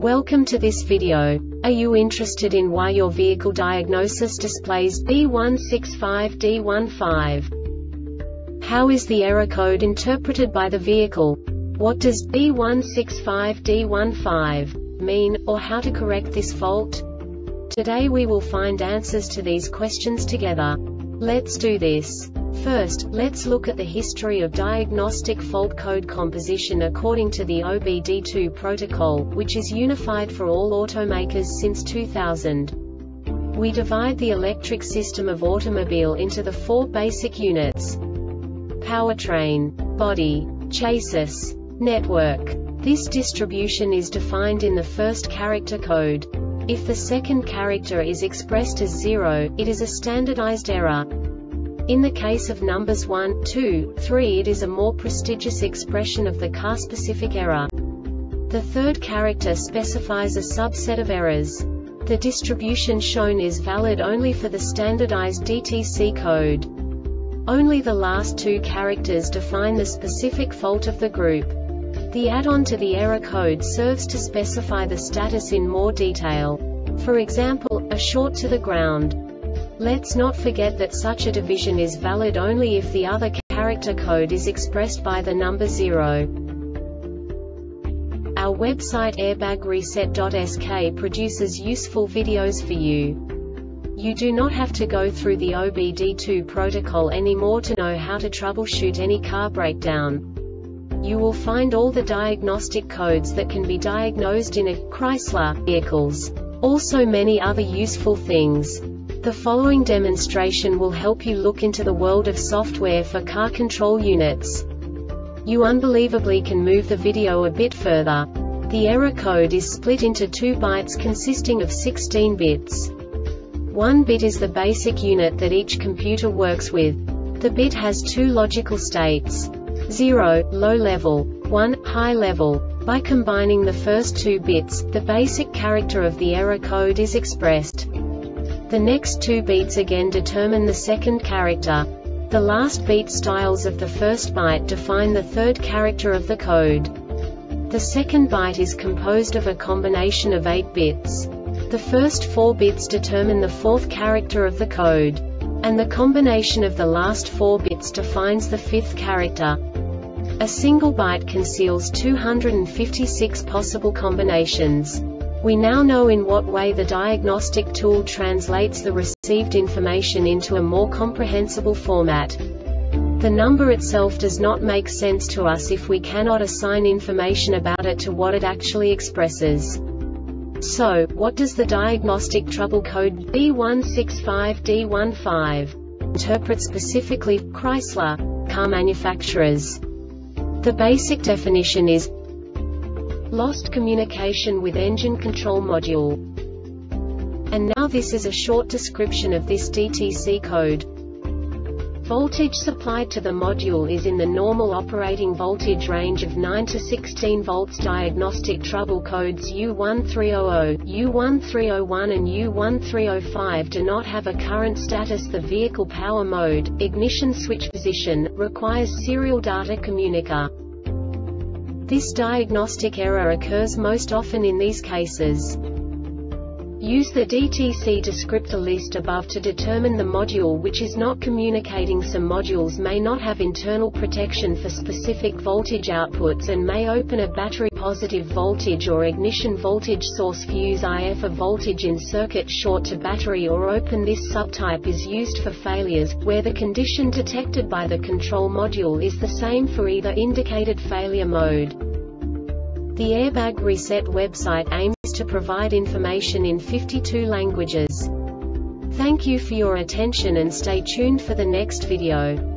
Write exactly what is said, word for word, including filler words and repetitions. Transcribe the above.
Welcome to this video. Are you interested in why your vehicle diagnosis displays B one six five D one five? How is the error code interpreted by the vehicle? What does B one six five D one five mean, or how to correct this fault? Today we will find answers to these questions together. Let's do this. First, let's look at the history of diagnostic fault code composition according to the O B D two protocol, which is unified for all automakers since two thousand. We divide the electric system of automobile into the four basic units: powertrain, body, chassis, network. This distribution is defined in the first character code. If the second character is expressed as zero, it is a standardized error. In the case of numbers one, two, three, it is a more prestigious expression of the car-specific error. The third character specifies a subset of errors. The distribution shown is valid only for the standardized D T C code. Only the last two characters define the specific fault of the group. The add-on to the error code serves to specify the status in more detail. For example, a short to the ground. Let's not forget that such a division is valid only if the other character code is expressed by the number zero. Our website airbag reset dot S K produces useful videos for you. You do not have to go through the O B D two protocol anymore to know how to troubleshoot any car breakdown. You will find all the diagnostic codes that can be diagnosed in a Chrysler vehicles. Also many other useful things. The following demonstration will help you look into the world of software for car control units. You unbelievably can move the video a bit further. The error code is split into two bytes consisting of sixteen bits. One bit is the basic unit that each computer works with. The bit has two logical states: zero, low level, one, high level. By combining the first two bits, the basic character of the error code is expressed. The next two beats again determine the second character. The last beat styles of the first byte define the third character of the code. The second byte is composed of a combination of eight bits. The first four bits determine the fourth character of the code. And the combination of the last four bits defines the fifth character. A single byte conceals two hundred fifty-six possible combinations. We now know in what way the diagnostic tool translates the received information into a more comprehensible format. The number itself does not make sense to us if we cannot assign information about it to what it actually expresses. So, what does the diagnostic trouble code B one six five D one five interpret specifically for Chrysler car manufacturers? The basic definition is lost communication with engine control module. And now this is a short description of this D T C code. Voltage supplied to the module is in the normal operating voltage range of nine to sixteen volts. Diagnostic trouble codes U one three zero zero, U one three zero one and U one three zero five do not have a current status. The vehicle power mode, ignition switch position, requires serial data communicator. This diagnostic error occurs most often in these cases. Use the D T C descriptor list above to determine the module which is not communicating. Some modules may not have internal protection for specific voltage outputs and may open a battery positive voltage or ignition voltage source fuse if a voltage in circuit short to battery or open. This subtype is used for failures, where the condition detected by the control module is the same for either indicated failure mode. The Airbag Reset website aims to provide information in fifty-two languages. Thank you for your attention and stay tuned for the next video.